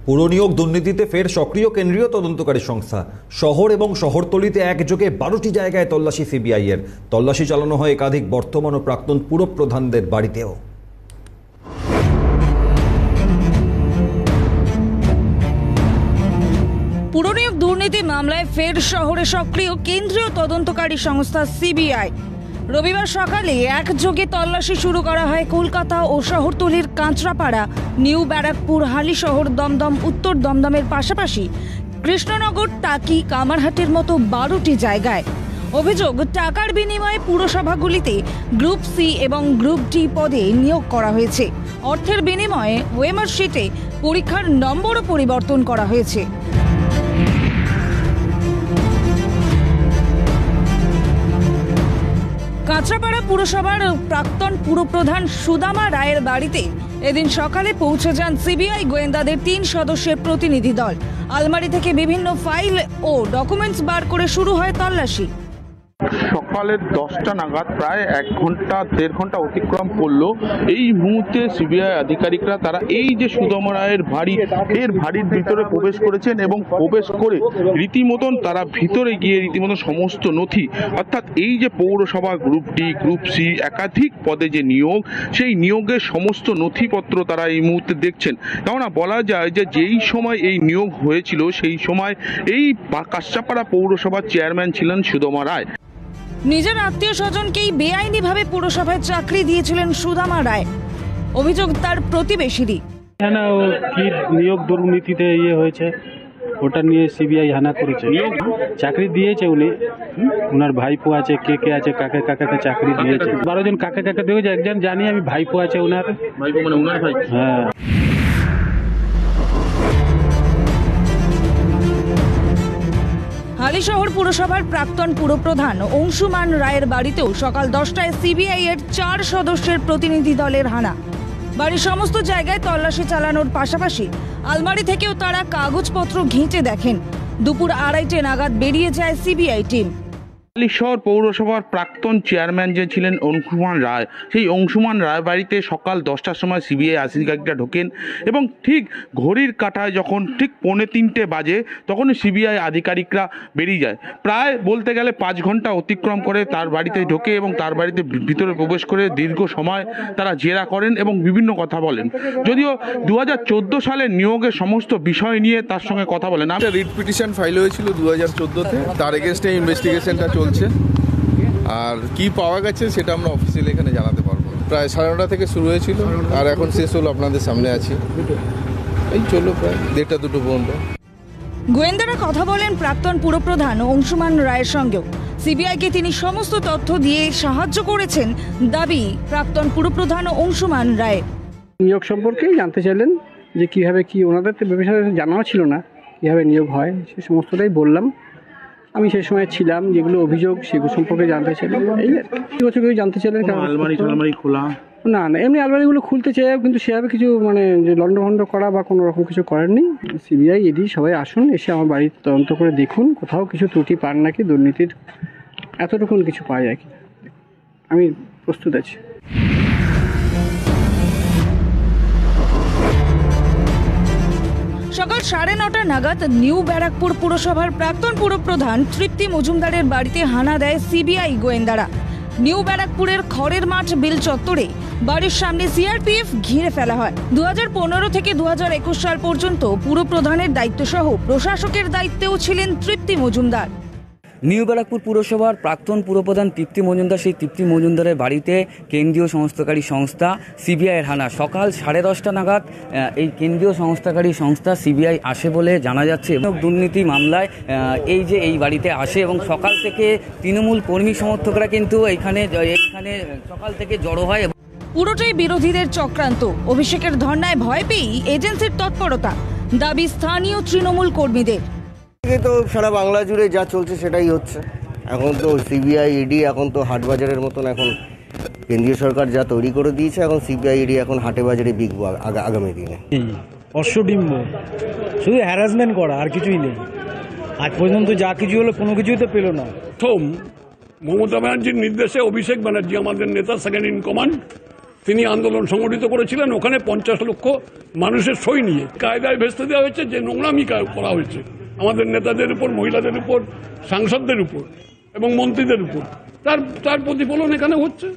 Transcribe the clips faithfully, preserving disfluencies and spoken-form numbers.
পুর নিয়োগ দুর্নীতিতে ফের সক্রিয় কেন্দ্রীয় তদন্তকারী সংস্থা। শহর এবং শহরতলিতে একযোগে বারোটি জায়গায় তল্লাশি সিবিআই এর। তল্লাশি চালানো হয় একাধিক বর্তমান ও প্রাক্তন পুরপ্রধানদের বাড়িতেও। পুর নিয়োগ দুর্নীতি মামলায় ফের শহরে সক্রিয় কেন্দ্রীয় তদন্তকারী সংস্থা সিবিআই। রবিবার সকালে একযোগে তল্লাশি শুরু করা হয় কলকাতা ও শহরতলির কাঁচরাপাড়া, নিউ ব্যারাকপুর, হালিশহর, দমদম, উত্তর দমদমের পাশাপাশি কৃষ্ণনগর, টাকি, কামারহাটের মতো বারোটি জায়গায়। অভিযোগ, টাকার বিনিময়ে পুরসভাগুলিতে গ্রুপ সি এবং গ্রুপ ডি পদে নিয়োগ করা হয়েছে। অর্থের বিনিময়ে ওএমআর শিটে পরীক্ষার নম্বরও পরিবর্তন করা হয়েছে। কাঁচরাপাড়া পুরসভার প্রাক্তন পুরপ্রধান সুদামা রায়ের বাড়িতে এদিন সকালে পৌঁছে যান সিবিআই গোয়েন্দাদের তিন সদস্যের প্রতিনিধি দল। আলমারি থেকে বিভিন্ন ফাইল ও ডকুমেন্টস বার করে শুরু হয় তল্লাশি। সকালের দশটা নাগাদ প্রায় এক ঘন্টা দেড় ঘন্টা অতিক্রম করলো। এই মুহূর্তে সিবিআই আধিকারিকরা তারা এই যে সুদামা রায়ের বাড়ি, এর বাড়ির ভিতরে প্রবেশ করেছেন এবং প্রবেশ করে রীতিমতন তারা ভিতরে গিয়ে রীতিমতন সমস্ত নথি, অর্থাৎ এই যে পৌরসভা গ্রুপ ডি, গ্রুপ সি একাধিক পদে যে নিয়োগ, সেই নিয়োগের সমস্ত নথিপত্র তারা এই মুহূর্তে দেখছেন। কেননা বলা যায় যে যেই সময় এই নিয়োগ হয়েছিল সেই সময় এই কাঁচরাপাড়া পৌরসভার চেয়ারম্যান ছিলেন সুদামা রায়। নিজের আত্মীয় স্বজনকেই বেআইনিভাবে পুরসভায় চাকরি দিয়েছিলেন সুদামা রায়। অভিযোগ তার প্রতিবেশীরই। না, ও কি নিয়োগ দুর্নীতিতে ইয়ে হয়েছে, ওটা নিয়ে সিবিআই হানা করেছে। চাকরি দিয়েছে উনি, ওনার ভাইপো আছে, কে কে আছে, কাকে কাকাকে চাকরি দিয়েছে। বারো জন কাকে কাকে দিয়েছে, একজন জানি আমি, ভাইপো আছে ওনার। ভাইপো মানে ওনার ভাই? হ্যাঁ। হালিশহর পুরসভার প্রাক্তন পুরপ্রধান অংশুমান রায়ের বাড়িতেও সকাল দশটায় সিবিআই এর চার সদস্যের প্রতিনিধি দলের হানা। বাড়ির সমস্ত জায়গায় তল্লাশি চালানোর পাশাপাশি আলমারি থেকেও তারা কাগজপত্র ঘেঁটে দেখেন। দুপুর আড়াইটে নাগাদ বেরিয়ে যায় সিবিআই টিম। হালিশহর পৌরসভার প্রাক্তন চেয়ারম্যান যে ছিলেন অংশুমান রায়, সেই অংশুমান রায় বাড়িতে সকাল দশটার সময় সিবিআই আধিকারিকরা ঢোকেন এবং ঠিক ঘড়ির কাঁটায় যখন ঠিক পৌনে তিনটে বাজে তখনই সিবিআই আধিকারিকরা বেরিয়ে যায়। প্রায় বলতে গেলে পাঁচ ঘন্টা অতিক্রম করে তার বাড়িতে ঢোকে এবং তার বাড়িতে ভিতরে প্রবেশ করে দীর্ঘ সময় তারা জেরা করেন এবং বিভিন্ন কথা বলেন। যদিও দু হাজার চোদ্দো সালের নিয়োগের সমস্ত বিষয় নিয়ে তার সঙ্গে কথা বলেন। রিট পিটিশন ফাইল হয়েছিল দু হাজার চোদ্দোতে, তার এগেনস্টে ইনভেস্টিগেশনটা চলছে। আর কি পাওয়া গেছে সেটা আমরা অফিসিয়ালি এখানে জানাতে পারবো। প্রায় সাড়ে নটা থেকে শুরু হয়েছিল আর এখন শেষ হলো, আপনাদের সামনে আছি। এই চলো প্রায় দেড়টা দুটো পর্যন্ত। গোয়েন্দারা কথা বলেন প্রাক্তন পুরপ্রধান অংশুমান রায়ের সঙ্গেও। সিবিআইকে তিনি সমস্ত তথ্য দিয়ে সাহায্য করেছেন দাবি প্রাক্তন পুরপ্রধান অংশুমান রায়। নিয়োগ সম্পর্কেই জানতে চাইলেন যে কিভাবে কি, ওনাদের তো বিষয়ে জানাও ছিল না কিভাবে নিয়োগ হয়, সে সমস্তটাই বললাম। আমি সেই সময় ছিলাম, যেগুলো অভিযোগ সেগুলো সম্পর্কে জানতে চাইলেন। এই কিছু কিছু জানতে চাইলেন। আলমারি টালমারি খোলা না না, এমনি আলমারিগুলো খুলতে চাই, কিন্তু সেভাবে কিছু মানে যে লন্ডভন্ড করা বা কোনো রকম কিছু করেননি। সিবিআই ইডি সবাই আসুন, এসে আমার বাড়ির তদন্ত করে দেখুন কোথাও কিছু ত্রুটি পান নাকি, দুর্নীতির এতটুকুন কিছু পাওয়া যায় কি। আমি প্রস্তুত আছি। সকাল সাড়ে নটা নাগাদ নিউ ব্যারাকপুর পুরসভার প্রাক্তন পুরপ্রধান তৃপ্তি মজুমদারের বাড়িতে হানা দেয় সিবিআই গোয়েন্দারা। নিউ ব্যারাকপুরের খড়ের মাঠ বিল চত্বরে বাড়ির সামনে সিআরপিএফ ঘিরে ফেলা হয়। দু হাজার পনেরো থেকে দু হাজার একুশ সাল পর্যন্ত পুরপ্রধানের দায়িত্ব সহ প্রশাসকের দায়িত্বেও ছিলেন তৃপ্তি মজুমদার। নিউ ব্যারাকপুর পুরসভার প্রাক্তন পুরপ্রধান তৃপ্তি মজুমদার, সেই তৃপ্তি মজুমদারের বাড়িতে কেন্দ্রীয় সংস্থাকারী সংস্থা সিবিআইয়ের হানা। সকাল সাড়ে দশটা নাগাদ এই কেন্দ্রীয় সংস্থাকারী সংস্থা সিবিআই আসে বলে জানা যাচ্ছে। এবং দুর্নীতি মামলায় এই যে এই বাড়িতে আসে এবং সকাল থেকে তৃণমূল কর্মী সমর্থকরা কিন্তু এইখানে এইখানে সকাল থেকে জড়ো হয়। পুরোটাই বিরোধীদের চক্রান্ত। অভিষেকের ধর্নায় ভয় পেয়েই এজেন্সির তৎপরতা, দাবি স্থানীয় তৃণমূল কর্মীদের। তো সারা বাংলা জুড়ে যা চলছে সেটাই হচ্ছে। এখন তো সিবিআই ইডি এখন তো হাট বাজারের মতন, এখন কেন্দ্রীয় সরকার যা তৈরি করে দিয়েছে, এখন সিবিআই ইডি এখন হাটে বাজারে বিকবো আগামী দিনে। অশ্বডিম্ব, শুধু হ্যারাসমেন্ট করা, আর কিছুই নেই। আজ পর্যন্ত যা কিছু হলো কোনো কিছুই তো পেল না। প্রথম মমতা ব্যানার্জির নির্দেশে অভিষেক ব্যানার্জি আমাদের নেতা, সেকেন্ড ইন কমান্ড, তিনি আন্দোলন সংগঠিত করেছিলেন, ওখানে পঞ্চাশ লক্ষ মানুষের সই নিয়ে কায়দায় ভেস্তে দেওয়া হয়েছে যে নোংরামি করা হয়েছে আমাদের নেতাদের উপর, মহিলাদের উপর, সাংসদদের উপর এবং মন্ত্রীদের উপর, তার তার প্রতিফলন এখানে হচ্ছে।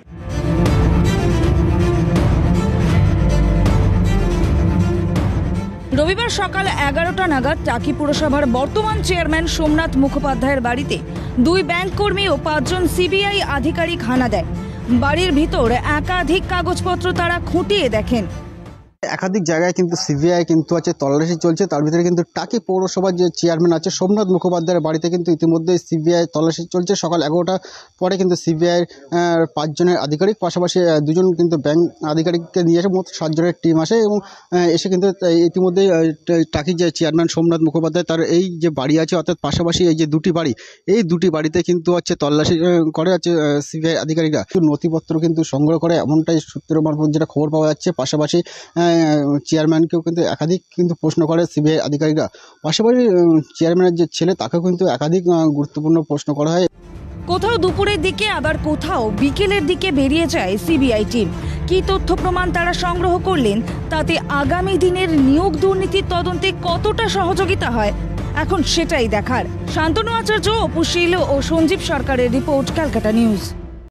রবিবার সকাল এগারোটা নাগাদ টাকি পুরসভার বর্তমান চেয়ারম্যান সোমনাথ মুখোপাধ্যায়ের বাড়িতে দুই ব্যাংক কর্মী ও পাঁচজন সিবিআই আধিকারিক হানা দেয়। বাড়ির ভিতর একাধিক কাগজপত্র তারা খুঁটিয়ে দেখেন। একাধিক জায়গায় কিন্তু সিবিআই কিন্তু আছে, তল্লাশি চলছে। তার ভিতরে কিন্তু টাকি পৌরসভার যে চেয়ারম্যান আছে সোমনাথ মুখোপাধ্যায়ের বাড়িতে কিন্তু ইতিমধ্যে সিবিআই তল্লাশি চলছে। সকাল এগারোটা পরে কিন্তু সিবিআই পাঁচজনের আধিকারিক, পাশাপাশি দুজন কিন্তু ব্যাংক আধিকারিককে নিয়ে এসে মোট সাতজনের টিম আসে এবং এসে কিন্তু ইতিমধ্যেই টাকি যে চেয়ারম্যান সোমনাথ মুখোপাধ্যায় তার এই যে বাড়ি আছে, অর্থাৎ পাশাপাশি এই যে দুটি বাড়ি, এই দুটি বাড়িতে কিন্তু হচ্ছে তল্লাশি করে আছে সিবিআই আধিকারিকরা। নথিপত্র কিন্তু সংগ্রহ করে এমনটাই সূত্র মারফত যেটা খবর পাওয়া যাচ্ছে। পাশাপাশি চেয়ারম্যানকেও কিন্তু একাধিক কিন্তু প্রশ্ন করে সিবিআই আধিকারিকরা। পাশাপাশি চেয়ারম্যানের যে ছেলে তাকেও কিন্তু একাধিক গুরুত্বপূর্ণ প্রশ্ন করা হয়। কোথাও দুপুরের দিকে আবার কোথাও বিকেলের দিকে বেরিয়ে যায় সিবিআই টিম। কি তথ্য প্রমাণ তারা সংগ্রহ করলেন, তাতে আগামী দিনের নিয়োগ দুর্নীতির তদন্তে কতটা সহযোগিতা হয়, এখন সেটাই দেখার। শান্তনু আচার্য, অপু শীল ও সঞ্জীব সরকারের রিপোর্ট, ক্যালকাটা নিউজ।